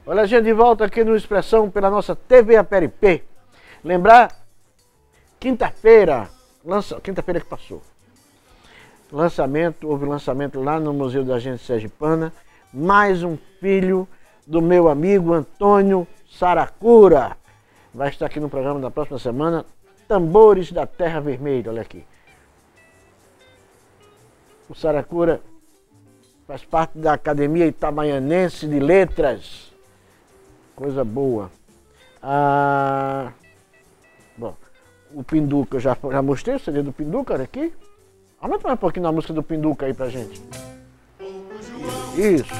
Olha a gente de volta aqui no Expressão pela nossa TV Aperipê. Lembrar, quinta-feira que passou, houve lançamento lá no Museu da Gente Sergipana, mais um filho do meu amigo Antônio Saracura. Vai estar aqui no programa da próxima semana, Tambores da Terra Vermelha, olha aqui. O Saracura faz parte da Academia Itabaianense de Letras. Coisa boa. Bom, o Pinduca, eu já mostrei o CD do Pinduca, olha aqui. Aumenta mais um pouquinho a música do Pinduca aí pra gente. Isso.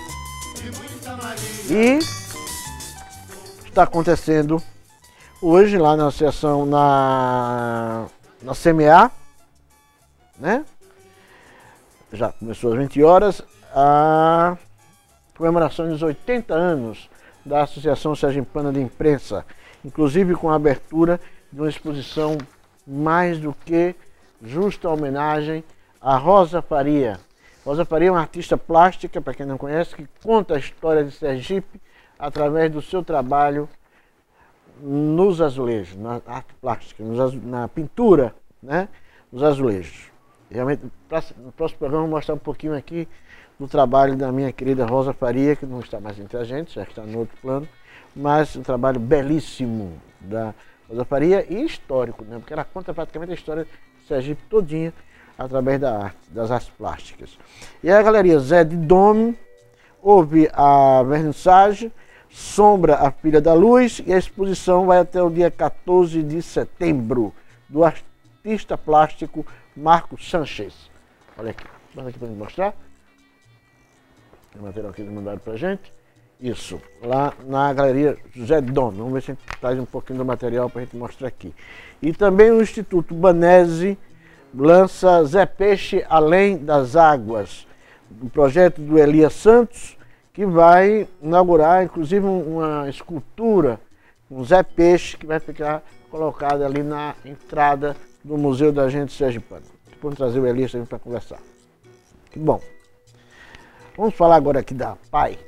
E está acontecendo hoje lá na associação, na CMA, né? Já começou às 20 horas, a comemoração dos 80 anos da Associação Sergipana de Imprensa, inclusive com a abertura de uma exposição mais do que justa homenagem a Rosa Faria. Rosa Faria é uma artista plástica, para quem não conhece, que conta a história de Sergipe através do seu trabalho nos azulejos, na arte plástica, na pintura, né, nos azulejos. Realmente, no próximo programa eu vou mostrar um pouquinho aqui do trabalho da minha querida Rosa Faria, que não está mais entre a gente, já está no outro plano, mas um trabalho belíssimo da Rosa Faria e histórico, né? Porque ela conta praticamente a história de Sergipe todinha através da arte, das artes plásticas. E a galeria Zé de Dome, houve a vernissage, Sombra, a Filha da Luz, e a exposição vai até o dia 14 de setembro, do artista plástico Marco Sanchez. Olha aqui, manda aqui para me mostrar. O material que eles mandaram pra gente. Isso, lá na galeria José Dome. Vamos ver se a gente traz um pouquinho do material pra gente mostrar aqui. E também o Instituto Banese lança Zé Peixe Além das Águas, um projeto do Elias Santos, que vai inaugurar inclusive uma escultura, um Zé Peixe, que vai ficar colocada ali na entrada do Museu da Gente Sergipana. Depois trazer o Elias para conversar. Bom, vamos falar agora aqui da APAI.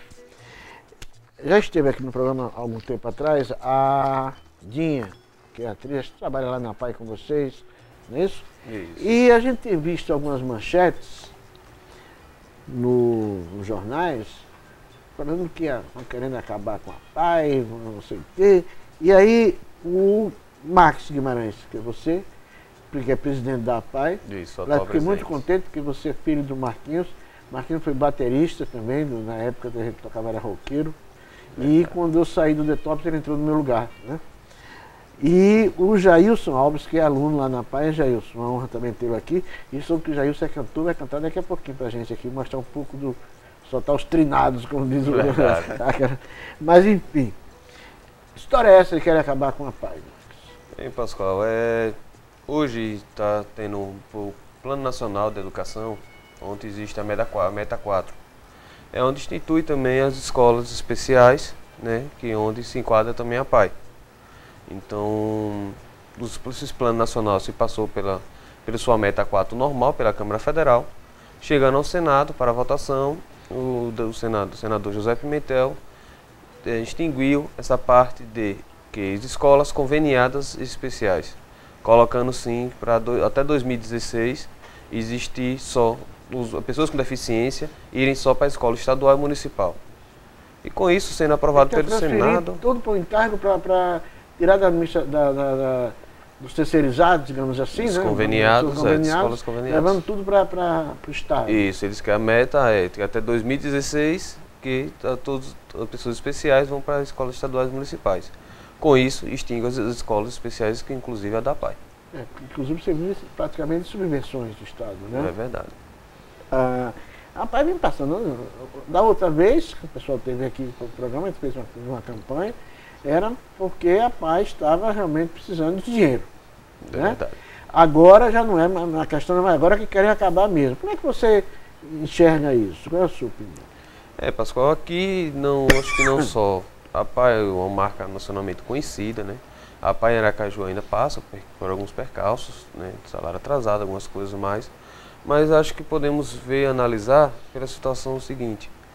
Já esteve aqui no programa há algum tempo atrás a Dinha, que é atriz, trabalha lá na APAI com vocês, não é isso? Isso. E a gente tem visto algumas manchetes nos jornais falando que estão querendo acabar com a APAI, não sei o quê. E aí o Marcos Guimarães, que é você, que é presidente da APAI, isso, lá fiquei muito contente porque você é filho do Marquinhos. Marquinhos foi baterista também, na época que a gente tocava, era roqueiro. E quando eu saí do Detops, ele entrou no meu lugar, né? E o Jailson Alves, que é aluno lá na APAI, Jailson, uma honra também tê-lo aqui. E sobre que o Jailson é cantor, vai cantar daqui a pouquinho pra gente aqui, mostrar um pouco do... soltar os trinados, como diz o... Mas enfim, que história é essa de querer acabar com a APAI? Bem, Pascoal, hoje está tendo o Plano Nacional de Educação, onde existe a Meta 4. É onde institui também as escolas especiais, né, que onde se enquadra também a APAI. Então, esse plano nacional se passou pela sua Meta 4 normal, pela Câmara Federal, chegando ao Senado para votação, o senador José Pimentel extinguiu essa parte de que as escolas conveniadas especiais, colocando sim para até 2016 existir só pessoas com deficiência irem só para a escola estadual e municipal. E com isso sendo aprovado pelo Senado. Tudo por encargo para tirar dos terceirizados, digamos assim, os né? conveniados, escolas conveniadas. Levando tudo para o Estado. Isso, eles que a meta é que até 2016 que todas as pessoas especiais vão para as escolas estaduais e municipais. Com isso, extingue as escolas especiais, que inclusive a da APAI. Inclusive serviço praticamente subvenções do Estado, né? É verdade. A APAI vem passando, da outra vez que o pessoal teve aqui no programa, a gente fez uma campanha, era porque a APAI estava realmente precisando de dinheiro. É né? verdade. Agora já não é, a questão não é agora que querem acabar mesmo. Como é que você enxerga isso? Qual é a sua opinião? Pascoal, aqui acho que não só a APAI é uma marca nacionalmente conhecida, né? A APAI em Aracaju ainda passa por alguns percalços, né? Salário atrasado, algumas coisas mais. Mas acho que podemos ver e analisar pela situação seguinte,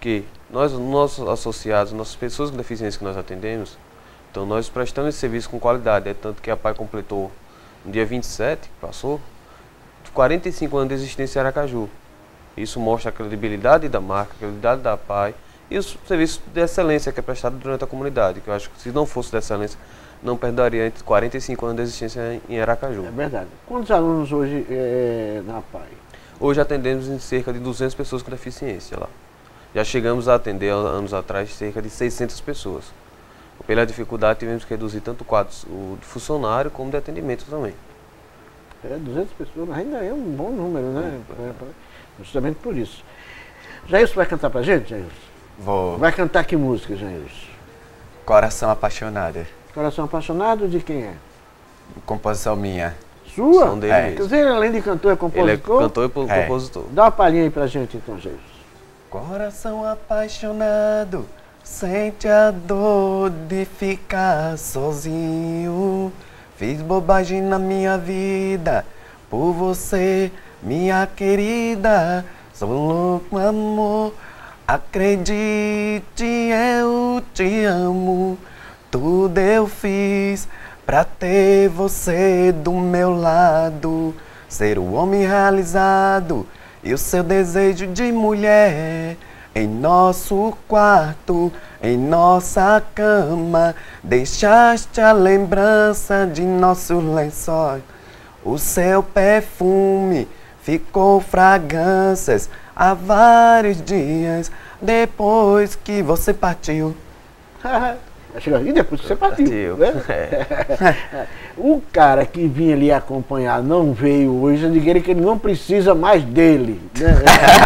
Porque nós, nossos associados, nossas pessoas com deficiência que nós atendemos, então nós prestamos esse serviço com qualidade. É tanto que a PAI completou no dia 27, que passou, 45 anos de existência em Aracaju. Isso mostra a credibilidade da marca, a credibilidade da PAI e o serviço de excelência que é prestado durante a comunidade, que eu acho que se não fosse de excelência, não perdoaria entre 45 anos de existência em Aracaju. É verdade. Quantos alunos hoje na PAI? Hoje atendemos em cerca de 200 pessoas com deficiência lá. Já chegamos a atender, anos atrás, cerca de 600 pessoas. Pela dificuldade, tivemos que reduzir tanto o quadro de funcionário como de atendimento também. 200 pessoas, mas ainda é um bom número, né? Justamente por isso. Jailson vai cantar pra gente, Jailson? Vou. Vai cantar que música, Jailson? Coração Apaixonado. Coração Apaixonado de quem é? Composição minha. Sua? São dele É. Quer mesmo. dizer, além de cantor, é compositor? Ele é cantor e É. compositor. Dá uma palhinha aí pra gente então, Jailson. Coração apaixonado, sente a dor de ficar sozinho. Fiz bobagem na minha vida, por você, minha querida. Sou louco, amor, acredite, eu te amo. Tudo eu fiz pra ter você do meu lado. Ser o homem realizado e o seu desejo de mulher. Em nosso quarto, em nossa cama, deixaste a lembrança de nossos lençóis. O seu perfume ficou fragrâncias há vários dias depois que você partiu. E depois que você partiu. Né? O cara que vinha ali acompanhar não veio hoje, eu diria que ele não precisa mais dele. Né?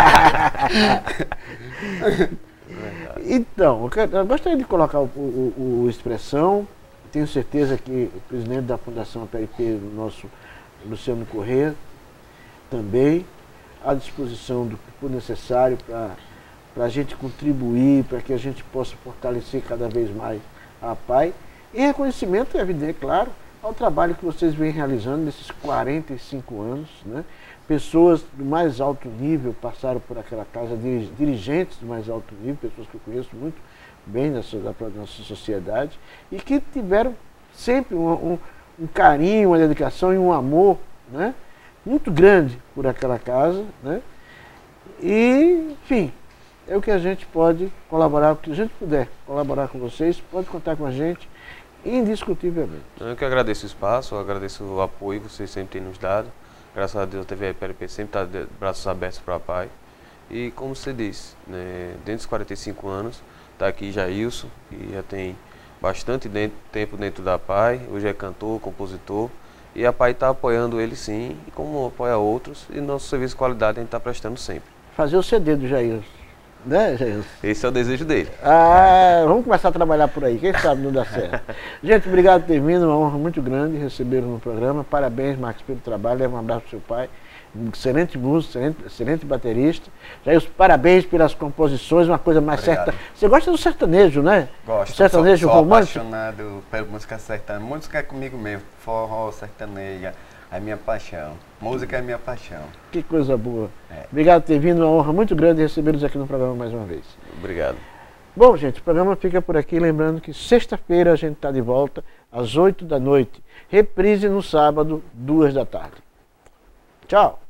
Então, eu gostaria de colocar o Expressão. Tenho certeza que o presidente da Fundação APRP, o nosso Luciano Corrêa, também à disposição do que for necessário para a gente contribuir, para que a gente possa fortalecer cada vez mais a PAI. E reconhecimento, é evidente, claro, ao trabalho que vocês vêm realizando nesses 45 anos, né? Pessoas do mais alto nível passaram por aquela casa, dirigentes do mais alto nível, pessoas que eu conheço muito bem da nossa sociedade, e que tiveram sempre um carinho, uma dedicação e um amor, né, muito grande por aquela casa, né? E, enfim, é o que a gente pode colaborar, o que a gente puder colaborar com vocês, pode contar com a gente, indiscutivelmente. Eu que agradeço o espaço, eu agradeço o apoio que vocês sempre têm nos dado. Graças a Deus a TV APRP sempre está de braços abertos para a PAI. E como você disse, né, dentro dos 45 anos, está aqui Jailson, que já tem bastante tempo dentro da PAI, hoje é cantor, compositor, e a PAI está apoiando ele sim, e como apoia outros, e nosso serviço de qualidade a gente está prestando sempre. Fazer o CD do Jailson, né, Jailson? Esse é o desejo dele. Vamos começar a trabalhar por aí, quem sabe não dá certo. Gente, obrigado por ter vindo, uma honra muito grande recebê-lo no programa. Parabéns, Marcos, pelo trabalho, leva um abraço pro seu pai. Excelente músico, excelente baterista. Jailson, parabéns pelas composições, uma coisa mais certa. Você gosta do sertanejo, né? Gosto. Sertanejo sou romântico? apaixonado pela música sertaneja. Música é comigo mesmo. Forró, sertaneja, é minha paixão. Música é minha paixão. Que coisa boa. É. Obrigado por ter vindo, uma honra muito grande recebê-los aqui no programa mais uma vez. Obrigado. Bom, gente, o programa fica por aqui, lembrando que sexta-feira a gente está de volta às 8 da noite. Reprise no sábado, 2 da tarde. Tchau!